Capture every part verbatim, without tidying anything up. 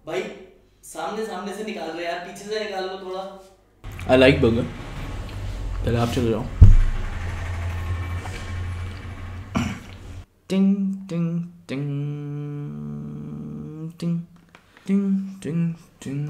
भाई सामने सामने से निकाल रहे यार, पीछे से निकाल लो थोड़ा। I like burger. पहले आप चले जाओ। टिंग टिंग टिंग टिंग टिंग टिंग टिंग।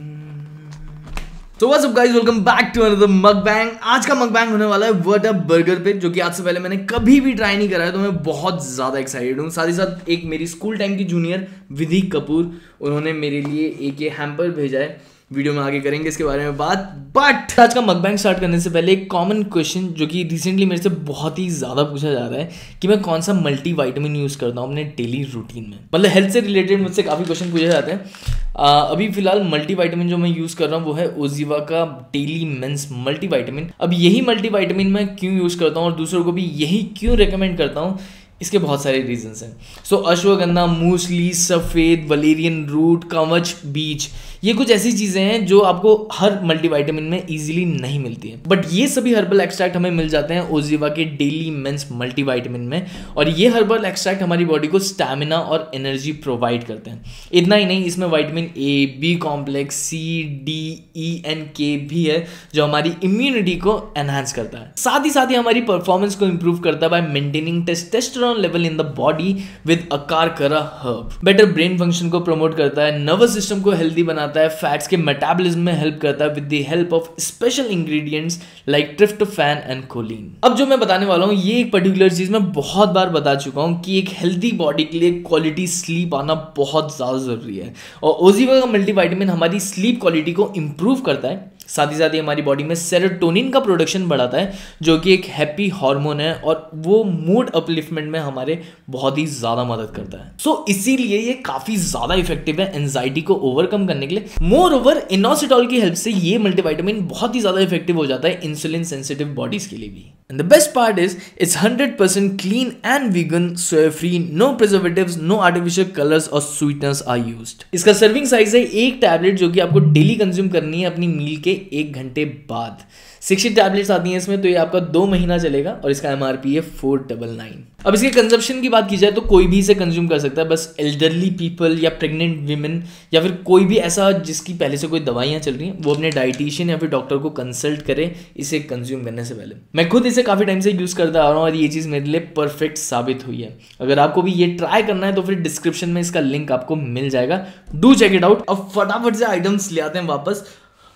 So what's up guys, welcome back to another mukbang। आज का mukbang होने वाला है व्हाट अप बर्गर पे, जो कि आज से पहले मैंने कभी भी ट्राई नहीं करा है, तो मैं बहुत ज़्यादा एक्साइटेड हूँ। साथ ही साथ एक मेरी स्कूल टाइम की जूनियर विधि कपूर, उन्होंने मेरे लिए एक ये हैम्पर भेजा है। वीडियो में आगे करेंगे इसके बारे में बात, बट आज का मकबैंग स्टार्ट करने से पहले एक कॉमन क्वेश्चन जो कि रिसेंटली मेरे से बहुत ही ज़्यादा पूछा जा रहा है कि मैं कौन सा मल्टी वाइटामिन यूज़ करता हूँ अपने डेली रूटीन में। मतलब हेल्थ से रिलेटेड मुझसे काफ़ी क्वेश्चन पूछे जाते हैं। आ, अभी फिलहाल मल्टी वाइटामिन जो मैं यूज़ कर रहा हूँ वो है ओजीवा का डेली मेंस मल्टी वाइटामिन। अब यही मल्टी वाइटामिन मैं क्यों यूज़ करता हूँ और दूसरों को भी यही क्यों रिकमेंड करता हूँ, इसके बहुत सारे रीजंस हैं। सो so, अश्वगंधा, मूसली, सफ़ेद, वलेरियन रूट, कवच बीज, ये कुछ ऐसी चीज़ें हैं जो आपको हर मल्टीविटामिन में इजीली नहीं मिलती है, बट ये सभी हर्बल एक्सट्रैक्ट हमें मिल जाते हैं ओजीवा के डेली मेंस मल्टीविटामिन में। और ये हर्बल एक्सट्रैक्ट हमारी बॉडी को स्टैमिना और एनर्जी प्रोवाइड करते हैं। इतना ही नहीं, इसमें vitamin A, B complex, C, D, E and K भी है जो हमारी इम्यूनिटी को एनहांस करता है। साथ ही साथ ही हमारी परफॉर्मेंस को इंप्रूव करता है by maintaining testosterone level in the body with अकारकरा हर्ब। बेटर ब्रेन फंक्शन को प्रमोट करता है, नर्वस सिस्टम को हेल्दी बनाता है, फैट्स के मेटाबॉलिज्म में हेल्प करता है with the help of special ingredients like tryptophan and choline. अब जो मैं बताने वाला हूँ ये एक पर्टिकुलर चीज मैं बहुत बार बता चुका हूँ कि एक हेल्दी बॉडी के लिए क्वालिटी स्लीप आना बहुत ज्यादा जरूरी है, और ओजीवा का मल्टीविटामिन हमारी स्लीप क्वालिटी को इंप्रूव करता है। साथ ही साथ ही हमारी बॉडी में सेरोटोनिन का प्रोडक्शन बढ़ाता है जो कि एक हैप्पी हार्मोन है, और वो मूड अपलिफ्टमेंट में हमारे बहुत ही ज़्यादा मदद करता है। सो so, इसीलिए ये काफ़ी ज़्यादा इफेक्टिव है एंजाइटी को ओवरकम करने के लिए। मोर ओवर इनोसिटॉल की हेल्प से ये मल्टीविटामिन बहुत ही ज़्यादा इफेक्टिव हो जाता है इंसुलिन सेंसिटिव बॉडीज के लिए भी। And the best part is it's hundred percent clean and vegan, soya free, no preservatives, no artificial colours और स्वीटनर्स आर यूज्ड। इसका सर्विंग साइज है एक टैबलेट जो कि आपको डेली कंज्यूम करनी है अपनी मील के एक घंटे बाद। सिक्सटी टैबलेट्स आती हैं इसमें, तो ये आपका दो महीना चलेगा और इसका एमआरपी है फोर डबल नाइन। अब इसके कंजप्शन की बात की जाए तो कोई भी इसे कंज्यूम कर सकता है, बस एल्डरली पीपल या प्रेग्नेंट वीमेन या फिर कोई भी ऐसा जिसकी पहले से कोई दवाइयाँ चल रही हैं, वो अपने डाइटिशियन या फिर डॉक्टर को कंसल्ट करे इसे कंज्यूम करने से पहले। मैं खुद इसे काफ़ी टाइम से यूज़ करता आ रहा हूँ और ये चीज़ मेरे लिए परफेक्ट साबित हुई है। अगर आपको भी ये ट्राई करना है तो फिर डिस्क्रिप्शन में इसका लिंक आपको मिल जाएगा, डू चेक इट आउट। अब फटाफट से आइटम्स ले आते हैं वापस।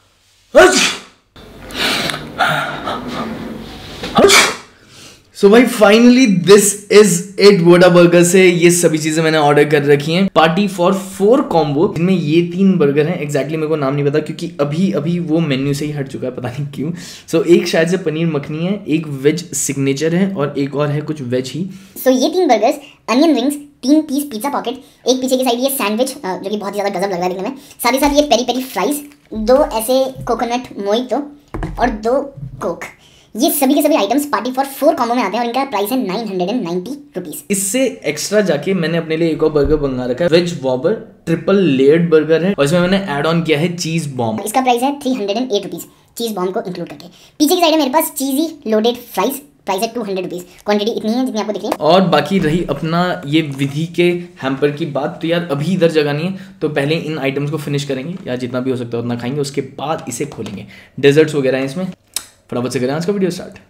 सो भाई फाइनली दिस इज इट। वोडा बर्गर से ये सभी चीजें मैंने ऑर्डर कर रखी हैं। पार्टी फॉर फोर कॉम्बो, जिनमें ये तीन बर्गर हैं। एग्जैक्टली मेरे को नाम नहीं पता क्योंकि अभी अभी वो मेन्यू से ही हट चुका है, पता नहीं क्यों। सो so, एक शायद से पनीर मखनी है, एक वेज सिग्नेचर है और एक और है कुछ वेज ही। सो so, ये तीन बर्गर्स, अनियन रिंग्स, तीन पीस पिज्जा पॉकेट, एक पीछे की साइड ये सैंडविच जो कि बहुत ज़्यादा गजब लग रहा है दिखने में, साथ ही साथ ये पेरी पेरी फ्राइज, दो ऐसे कोकोनट मोइतो और दो कोक। ये सभी के सभी items party for four combo में आते हैं और इनका प्राइस है nine hundred and ninety rupees. इससे एक्स्ट्रा जाके मैंने अपने लिए एक और बर्गर मंगा रखा है, veg whopper triple layered burger है, और इसमें मैंने ऐड ऑन किया है चीज बॉम्ब। इसका प्राइस है three hundred and eight rupees cheese bomb को इंक्लूड करके। पीछे की साइड है मेरे पास चीजी लोडेड फ्राइज, प्राइस है टू हंड्रेड रुपीस। क्वांटिटी इतनी है जितनी आपको दिख रही है। और बाकी रही अपना ये विधि के हैम्पर की बात, तो यार अभी इधर जगह नहीं है, तो पहले इन आइटम्स को फिनिश करेंगे या जितना भी हो सकता है उतना खाएंगे, उसके बाद इसे खोलेंगे। डेजर्ट्स वगैरह हैं इसमें। फटाफट से करें आज का वीडियो स्टार्ट।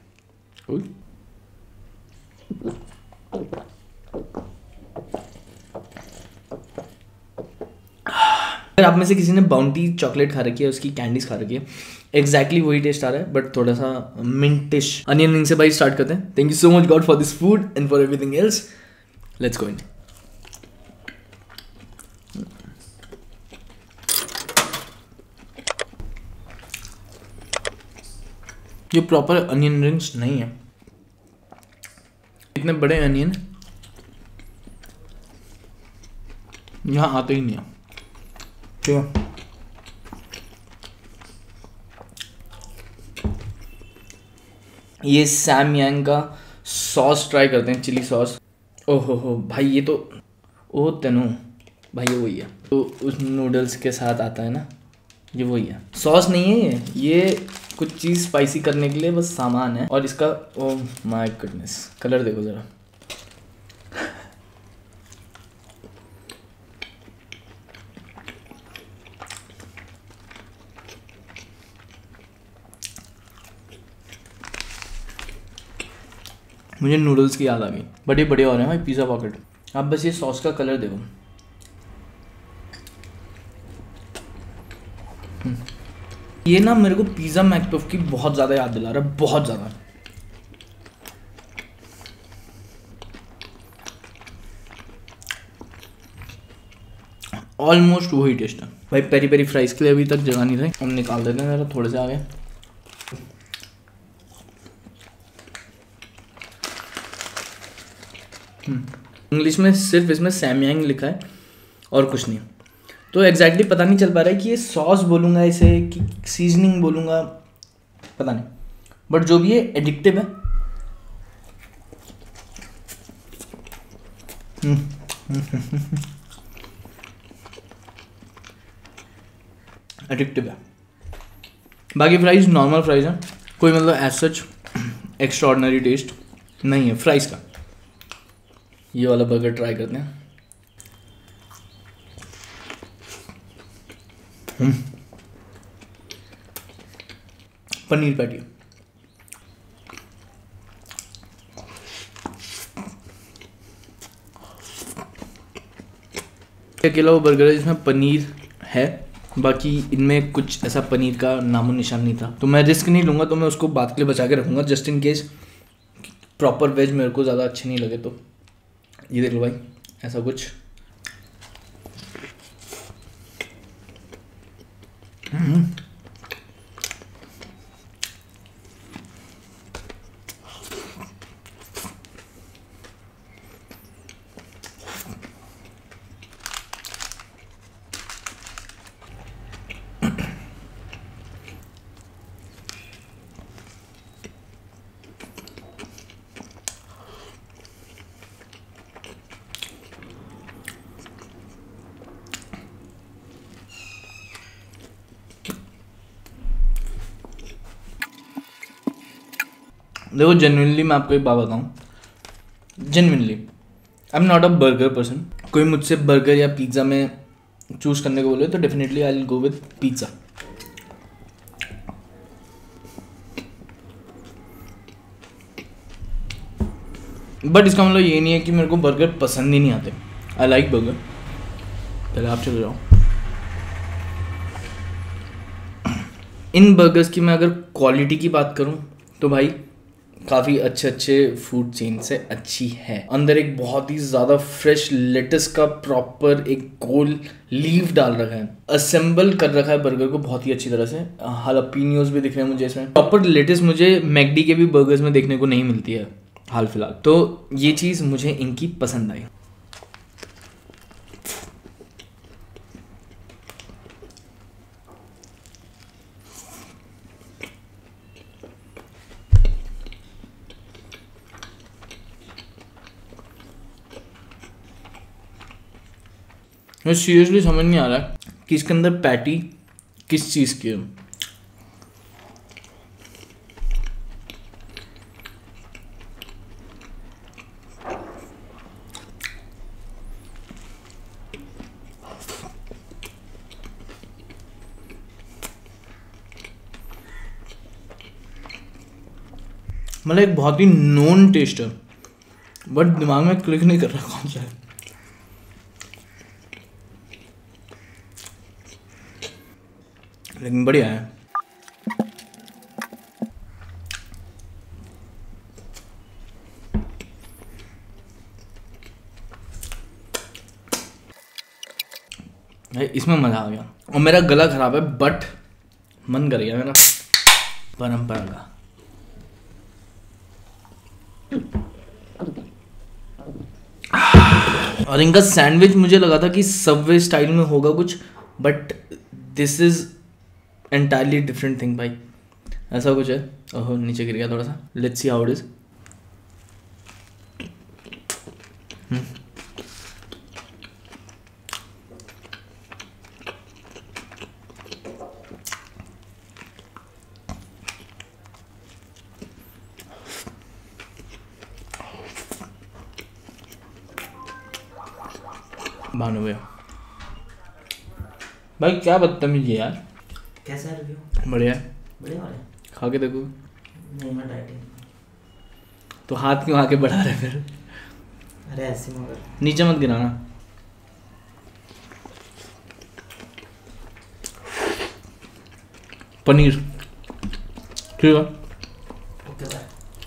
अगर आप में से किसी ने बाउंटी चॉकलेट खा रखी है, उसकी कैंडीज खा रखी है, एग्जैक्टली वही टेस्ट आ रहा है, बट थोड़ा सा मिंटिश। अनियन रिंग से भाई स्टार्ट करते हैं। Thank you so much God for this food and for everything else. Let's go in. ये प्रॉपर अनियन रिंग्स नहीं है, इतने बड़े अनियन यहाँ आते ही नहीं है। ठीक है, ये सैम यांग का सॉस ट्राई करते हैं, चिली सॉस। ओहो हो भाई, ये तो ओ तनु भाई ये वही है तो उस नूडल्स के साथ आता है ना, ये वही है। सॉस नहीं है ये ये कुछ चीज़ स्पाइसी करने के लिए बस सामान है। और इसका ओ माय गुडनेस, कलर देखो ज़रा। मुझे नूडल्स की याद आ गई। बड़े बड़े हो रहे हैं भाई पिज़्ज़ा पॉकेट। आप बस ये सॉस का कलर देखो। ये ना मेरे को पिज़्ज़ा मैकपफ की बहुत ज़्यादा याद दिला रहा है, बहुत ज़्यादा। ऑलमोस्ट वही टेस्ट है भाई। पेरी पेरी फ्राइज के लिए अभी तक जगह नहीं रही, हम निकाल देते हैं जरा, थोड़े से आगे। इंग्लिश में सिर्फ इसमें सैमयांग लिखा है और कुछ नहीं, तो एग्जैक्टली पता नहीं चल पा रहा है कि ये सॉस बोलूँगा इसे कि सीजनिंग बोलूँगा, पता नहीं, बट जो भी है एडिक्टिव है। एडिक्टिव है। बाकी फ्राइज नॉर्मल फ्राइज है, कोई मतलब एज सच एक्स्ट्राऑर्डिनरी टेस्ट नहीं है फ्राइज का। ये वाला बर्गर ट्राई करते हैं। पनीर पैटी, अकेला वो बर्गर है जिसमें पनीर है, बाकी इनमें कुछ ऐसा पनीर का नामो निशान नहीं था। तो मैं रिस्क नहीं लूँगा, तो मैं उसको बात के लिए बचा के रखूँगा just in case proper veg मेरे को ज़्यादा अच्छे नहीं लगे। तो ये देख लो भाई, ऐसा कुछ। देखो जेन्युइनली मैं आपको एक बात बताऊँ, genuinely I am not a burger person. कोई मुझसे बर्गर या पिज़्ज़ा में चूज़ करने को बोले तो definitely I will go with pizza. But इसका मतलब ये नहीं है कि मेरे को बर्गर पसंद ही नहीं आते। I like burger. पहले आप चले जाओ। इन बर्गर्स की मैं अगर क्वालिटी की बात करूं तो भाई काफ़ी अच्छे अच्छे फूड चेन से अच्छी है। अंदर एक बहुत ही ज़्यादा फ्रेश लेटस का प्रॉपर एक गोल लीफ डाल रखा है, असेंबल कर रखा है बर्गर को बहुत ही अच्छी तरह से। हालापिनियोस भी दिख रहे हैं मुझे इसमें। प्रॉपर लेटस मुझे मैकडी के भी बर्गर्स में देखने को नहीं मिलती है हाल फिलहाल, तो ये चीज़ मुझे इनकी पसंद आई। मुझे सीरियसली समझ नहीं आ रहा है कि इसके अंदर पैटी किस चीज़ की है। मतलब एक बहुत ही नोन टेस्ट है, बट दिमाग में क्लिक नहीं कर रहा कौन सा है। लेकिन बढ़िया है। इसमें मजा आ गया और मेरा गला खराब है बट मन कर गया मेरा परंपरा का। और इनका सैंडविच मुझे लगा था कि सबवे स्टाइल में होगा कुछ, but this is entirely different thing भाई। ऐसा कुछ है। ओहो नीचे गिर गया थोड़ा सा। Let's see how it is. Bhanu भैया भाई क्या बदतमीजी है यार। कैसा है रिव्यू? बढ़िया है। बढ़िया वाले खा के देखो। नहीं मैं डाइटिंग। तो हाथ क्यों आके बढ़ा रहे फिर? अरे ऐसे मगर नीचे मत गिराना। पनीर ठीक है। Okay bye.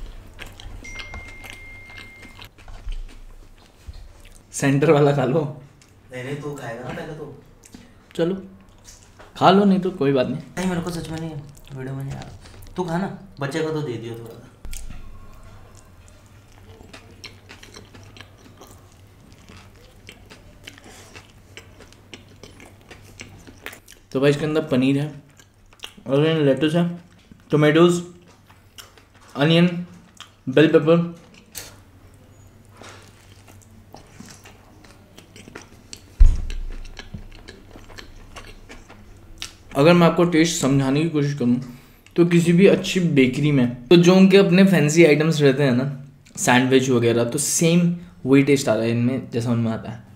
सेंटर वाला खा लो। नहीं नहीं तू खाएगा ना पहले तो। चलो खा लो, नहीं तो कोई बात नहीं। नहीं मेरे को सच में नहीं वीडियो में नहीं आ रहा। तू खा ना, बच्चे को तो दे दियो थोड़ा सा। तो भाई इसके अंदर पनीर है और लेटस है, टोमेटोज, अनियन, बेल पेपर, अगर मैं आपको टेस्ट समझाने की कोशिश करूं तो किसी भी अच्छी बेकरी में तो जो उनके अपने फैंसी आइटम्स रहते हैं ना, सैंडविच वगैरह, तो सेम वही टेस्ट आता है इनमें जैसा उनमें आता है।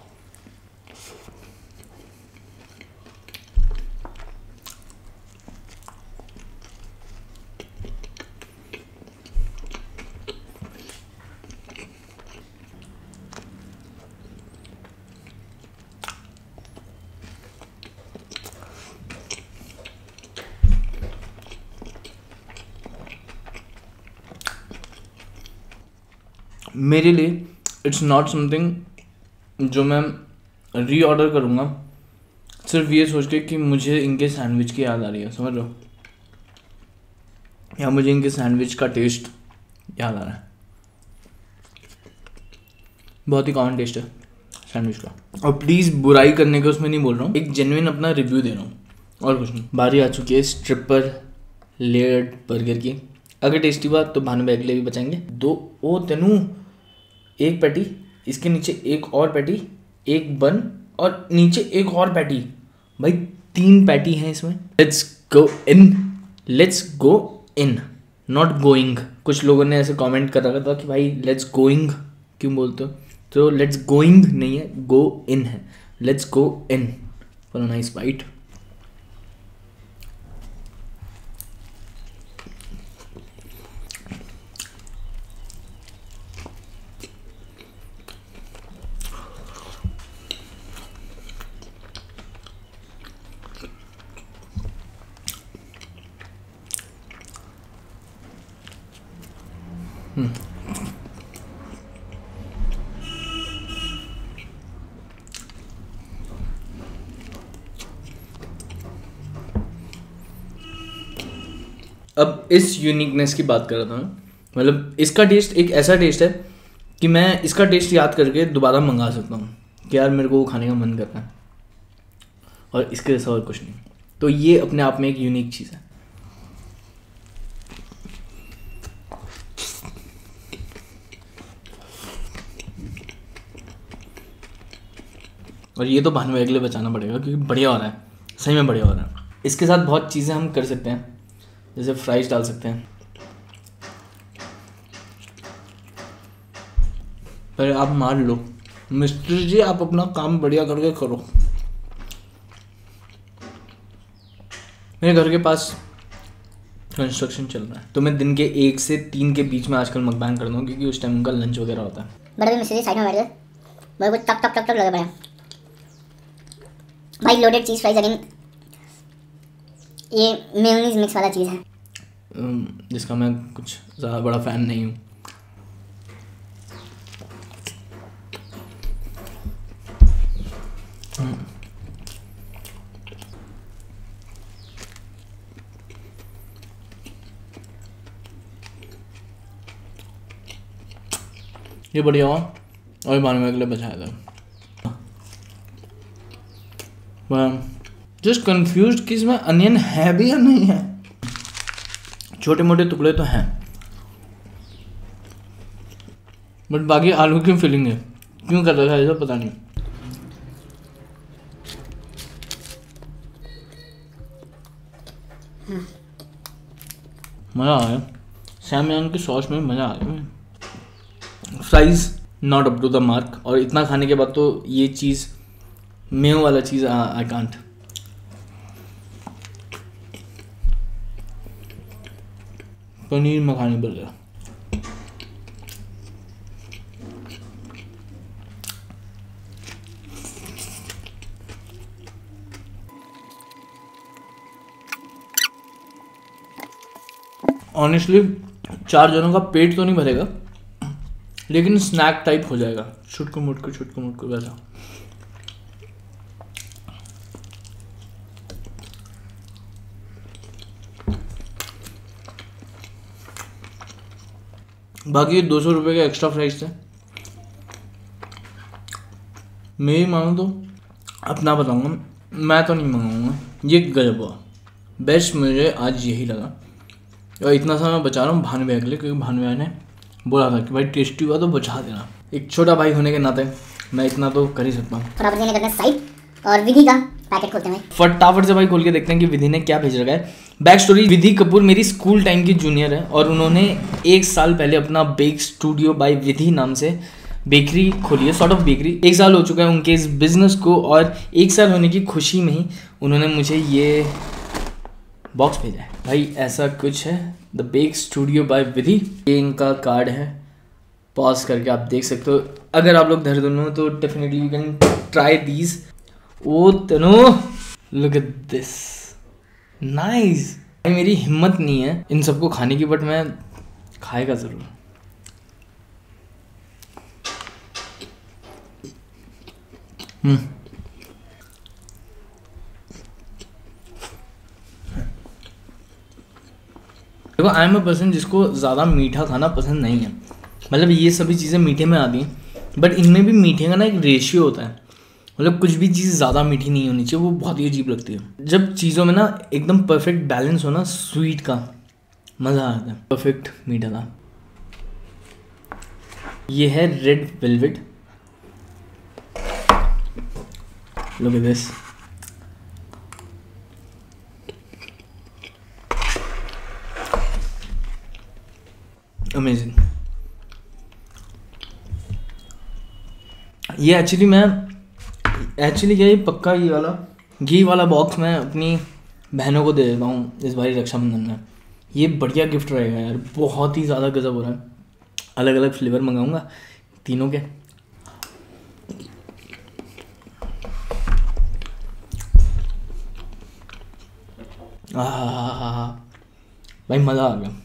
मेरे लिए इट्स नॉट समथिंग जो मैं री ऑर्डर करूँगा सिर्फ ये सोच के कि मुझे इनके सैंडविच की याद आ रही है, समझ लो, या मुझे इनके सैंडविच का टेस्ट याद आ रहा है। बहुत ही कॉमन टेस्ट है सैंडविच का। और प्लीज़ बुराई करने के उसमें नहीं बोल रहा हूँ, एक जेन्युइन अपना रिव्यू दे रहा हूँ और कुछ नहीं। बारी आ चुकी है स्ट्रिपर लेयर्ड बर्गर की। अगर टेस्टी बात तो भानु बैग ले भी बचाएंगे। दो ओ तेनू एक पैटी, इसके नीचे एक और पैटी, एक बन और नीचे एक और पैटी। भाई तीन पैटी हैं इसमें। Let's go in, let's go in, not going. कुछ लोगों ने ऐसे कमेंट कर रखा था कि भाई लेट्स गोइंग क्यों बोलते हो, तो लेट्स गोइंग नहीं है, गो इन है। Let's go in for a nice bite. अब इस यूनिकनेस की बात कर रहा था मैं, मतलब इसका टेस्ट एक ऐसा टेस्ट है कि मैं इसका टेस्ट याद करके दोबारा मंगा सकता हूँ कि यार मेरे को वो खाने का मन करता है, और इसके जैसा और कुछ नहीं। तो ये अपने आप में एक यूनिक चीज़ है। और ये तो भानु अगले बचाना पड़ेगा क्योंकि बढ़िया हो रहा है, सही में बढ़िया हो रहा है। इसके साथ बहुत चीज़ें हम कर सकते हैं, जैसे फ्राइज डाल सकते हैं। पहले आप मार लो मिस्त्री जी, आप अपना काम बढ़िया करके करो। मेरे घर के पास कंस्ट्रक्शन चल रहा है तो मैं दिन के एक से तीन के बीच में आजकल मकबैंग करता हूँ क्योंकि उस टाइम उनका लंच वगैरह होता है। बड़े मिस्त्री जी साइड में बैठ गए, मेरे को टक टक टक टक लगे पड़े भाई। लोडेड चीज़ फ्राइज अगेन, ये मेयोनीज मिक्स वाला चीज़ है जिसका मैं कुछ ज़्यादा बड़ा फ़ैन नहीं हूँ। ये बढ़िया हो और बाद में अगले बचाया था। जस्ट कंफ्यूज कि इसमें अनियन है भी या नहीं है। छोटे मोटे टुकड़े तो हैं बट बाकी आलू की फीलिंग है, क्यों कर रखा है ऐसा पता नहीं। मज़ा आ गया, सैमयान की सॉस में मज़ा आ गया। Fries not up to the mark, और इतना खाने के बाद तो ये चीज़ मेयो वाला cheese I can't. Paneer makhani burger honestly चार जनों का पेट तो नहीं भरेगा, लेकिन स्नैक टाइप हो जाएगा, छुटकू मुटकू छुटकू मुटकू वैसा। बाकी दो सौ रुपये के एक्स्ट्रा फ्राइज थे। मेरी मानो तो अपना बताऊंगा, मैं तो नहीं मंगाऊंगा, ये गजब हुआ। बेस्ट मुझे आज यही लगा, और इतना सा मैं बचा रहा हूँ भानु भैया के लिए, क्योंकि भानु भैया ने बोला था कि भाई टेस्टी हुआ तो बचा देना। एक छोटा भाई होने के नाते मैं इतना तो कर ही सकता हूँ। फटाफट से करना साइड और विधि का पैकेट खोलते हैं। फटाफट से भाई खोल के देखते हैं कि विधि ने क्या भेज रखा है। बैक स्टोरी, विधि कपूर मेरी स्कूल टाइम की जूनियर है और उन्होंने एक साल पहले अपना बेक स्टूडियो बाय विधि नाम से बेकरी खोली है, सॉर्ट ऑफ बेकरी। एक साल हो चुका है उनके इस बिजनेस को, और एक साल होने की खुशी में ही उन्होंने मुझे ये बॉक्स भेजा है। भाई ऐसा कुछ है, the bake studio by Vidhi. ये इनका कार्ड है, पॉज करके आप देख सकते हो। अगर आप लोग देहरादून में हो तो definitely you can try these. ओ तनो, लुक एट दिस, नाइस। भाई मेरी हिम्मत नहीं है इन सबको खाने की, बट मैं खाएगा ज़रूर। हम्म देखो, आई एम अ पर्सन जिसको ज़्यादा मीठा खाना पसंद नहीं है। मतलब ये सभी चीज़ें मीठे में आती हैं, बट इनमें भी मीठे का ना एक रेशियो होता है। मतलब कुछ भी चीज़ ज़्यादा मीठी नहीं होनी चाहिए, वो बहुत ही अजीब लगती है। जब चीज़ों में ना एकदम परफेक्ट बैलेंस हो ना, स्वीट का मज़ा आता है। परफेक्ट मीठा था। ये है red velvet, look at this. Amazing. ये एक्चुअली मैं एक्चुअली क्या, ये पक्का ये वाला घी वाला बॉक्स मैं अपनी बहनों को दे देता हूँ इस बारी रक्षाबंधन में। ये बढ़िया गिफ्ट रहेगा यार, बहुत ही ज़्यादा गजब हो रहा है। अलग अलग फ्लेवर मंगाऊंगा तीनों के। आहा भाई मज़ा आ गया।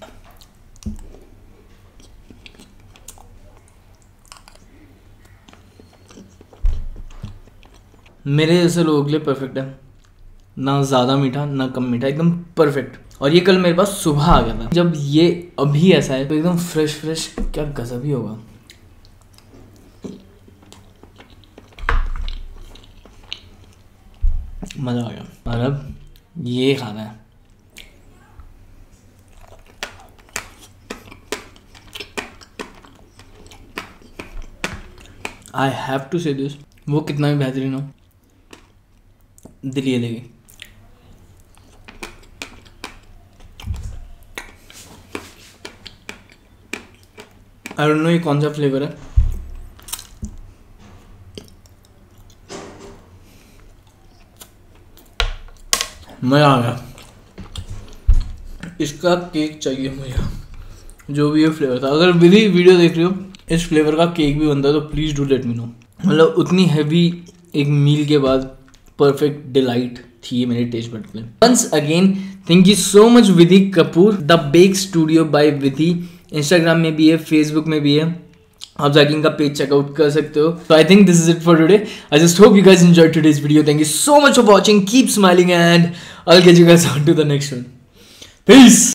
मेरे जैसे लोगों के लिए परफेक्ट है, ना ज़्यादा मीठा ना कम मीठा, एकदम परफेक्ट। और ये कल मेरे पास सुबह आ गया था। जब ये अभी ऐसा है तो एकदम फ्रेश फ्रेश, क्या गजब ही होगा। मज़ा आ गया। और अब ये खाना है। I have to say this, वो कितना भी बेहतरीन हो, दिल ये लेगी। आई डोंट नो ये कौन सा फ्लेवर है। मज़ा आ गया। इसका केक चाहिए मुझे, जो भी ये फ्लेवर था। अगर विधि वीडियो देख रही हो, इस फ्लेवर का केक भी बनता है तो please do let me know. मतलब उतनी हैवी एक मील के बाद परफेक्ट डिलाइट थी ये मेरे टेस्ट बड के लिए। Once again thank you so much Vidhi Kapoor. The bake studio by Vidhi Instagram में भी है, फेसबुक में भी है, आप जाके इनका पेज चेकआउट कर सकते हो। So I think this is it for today. I just hope you guys enjoyed today's video. Thank you so much for watching. Keep smiling and I'll get you guys on to the next one. Peace.